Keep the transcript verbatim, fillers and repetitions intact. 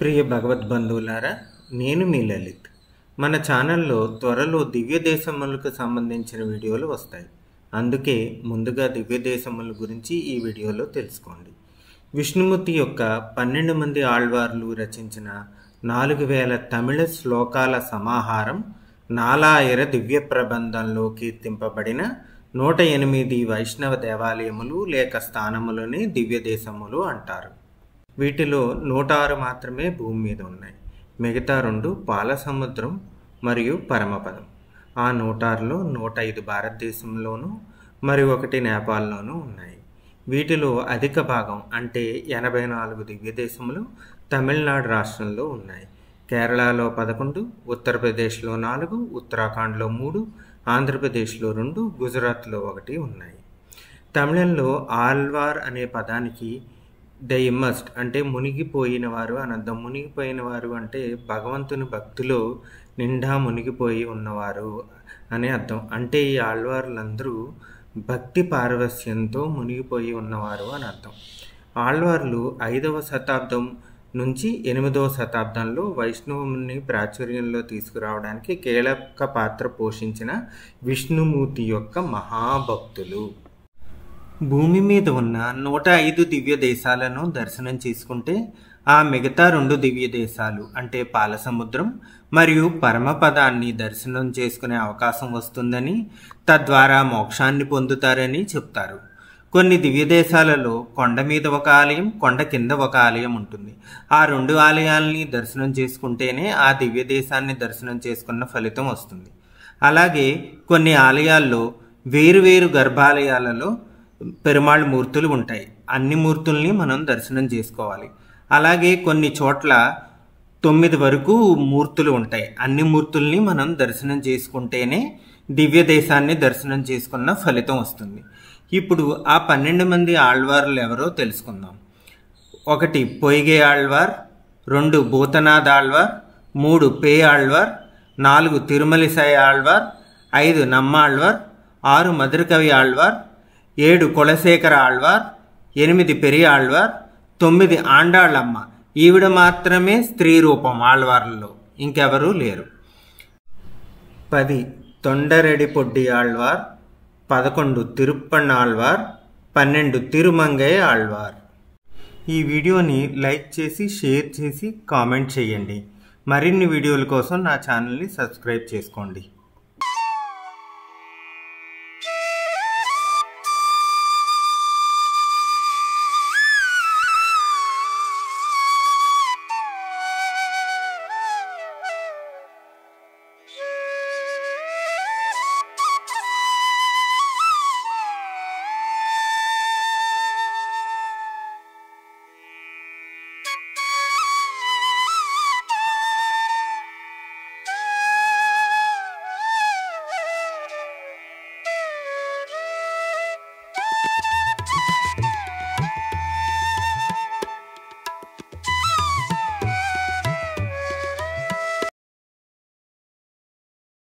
ప్రియ భగవద్బంధువులారా, నేను మీ లలిత్. మన ఛానల్లో త్వరలో దివ్య దేశములకు సంబంధించిన వీడియోలు వస్తాయి. అందుకే ముందుగా దివ్య దేశముల గురించి ఈ వీడియోలో తెలుసుకోండి. విష్ణుమూర్తి యొక్క పన్నెండు మంది ఆళ్వార్లు రచించిన నాలుగు వేల తమిళ శ్లోకాల సమాహారం నాలాయిర దివ్య ప్రబంధంలో కీర్తింపబడిన నూట ఎనిమిది వైష్ణవ దేవాలయములు లేక స్థానములని దివ్య దేశములు అంటారు. వీటిలో నూట ఆరు మాత్రమే భూమి మీద ఉన్నాయి. మిగతా రెండు పాల సముద్రం మరియు పరమపదం. ఆ నూట ఆరులో నూట ఐదు భారతదేశంలోనూ మరి ఒకటి నేపాల్లోనూ ఉన్నాయి. వీటిలో అధిక భాగం అంటే ఎనభై నాలుగు దివ్య దేశములు తమిళనాడు రాష్ట్రంలో ఉన్నాయి. కేరళలో పదకొండు, ఉత్తరప్రదేశ్లో నాలుగు, ఉత్తరాఖండ్లో మూడు, ఆంధ్రప్రదేశ్లో రెండు, గుజరాత్లో ఒకటి ఉన్నాయి. తమిళంలో ఆళ్వార్ అనే పదానికి ద ఇమ్మర్స్డ్ అంటే మునిగిపోయిన వారు అని అర్థం. మునిగిపోయిన వారు అంటే భగవంతుని భక్తిలో నిండా మునిగిపోయి ఉన్నవారు అని అర్థం. అంటే ఈ ఆళ్వార్లందరూ భక్తి పారవస్యంతో మునిగిపోయి ఉన్నవారు అని అర్థం. ఆళ్వార్లు ఐదవ శతాబ్దం నుంచి ఎనిమిదవ శతాబ్దంలో వైష్ణవుని ప్రాచుర్యంలో తీసుకురావడానికి కీలక పాత్ర పోషించిన విష్ణుమూర్తి యొక్క మహాభక్తులు. భూమి మీద ఉన్న నూట ఐదు దివ్య దేశాలను దర్శనం చేసుకుంటే ఆ మిగతా రెండు దివ్య దేశాలు అంటే పాలసముద్రం మరియు పరమపదాన్ని దర్శనం చేసుకునే అవకాశం వస్తుందని, తద్వారా మోక్షాన్ని పొందుతారని చెప్తారు. కొన్ని దివ్య దేశాలలో కొండ మీద ఒక ఆలయం, కొండ కింద ఒక ఆలయం ఉంటుంది. ఆ రెండు ఆలయాల్ని దర్శనం చేసుకుంటేనే ఆ దివ్య దేశాన్ని దర్శనం చేసుకున్న ఫలితం వస్తుంది. అలాగే కొన్ని ఆలయాల్లో వేరువేరు గర్భాలయాలలో పెరుమాళ్ మూర్తులు ఉంటాయి. అన్ని మూర్తుల్ని మనం దర్శనం చేసుకోవాలి. అలాగే కొన్ని చోట్ల తొమ్మిది వరకు మూర్తులు ఉంటాయి. అన్ని మూర్తుల్ని మనం దర్శనం చేసుకుంటేనే దివ్య దేశాన్ని దర్శనం చేసుకున్న ఫలితం వస్తుంది. ఇప్పుడు ఆ పన్నెండు మంది ఆళ్వార్లు ఎవరో తెలుసుకుందాం. ఒకటి పొయ్గే ఆళ్వార్, రెండు భూతనాథ్ ఆళ్వార్, మూడు పే ఆళ్వార్, నాలుగు తిరుమలిసై ఆళ్వార్, ఐదు నమ్మాళ్వార్, ఆరు మధురకవి ఆళ్వార్, ఏడు కులశేఖర ఆళ్వార్, ఎనిమిది పెరియ ఆళ్వార్, తొమ్మిది ఆండాళ్ళమ్మ. ఈవిడ మాత్రమే స్త్రీ రూపం ఆళ్వార్లలో, ఇంకెవరూ లేరు. పది తొండరెడి పొడ్డి ఆళ్వార్, పదకొండు తిరుప్పణ్ ఆళ్వార్, పన్నెండు తిరుమంగై ఆళ్వార్. ఈ వీడియోని లైక్ చేసి షేర్ చేసి కామెంట్ చేయండి. మరిన్ని వీడియోల కోసం నా ఛానల్ని సబ్స్క్రైబ్ చేసుకోండి.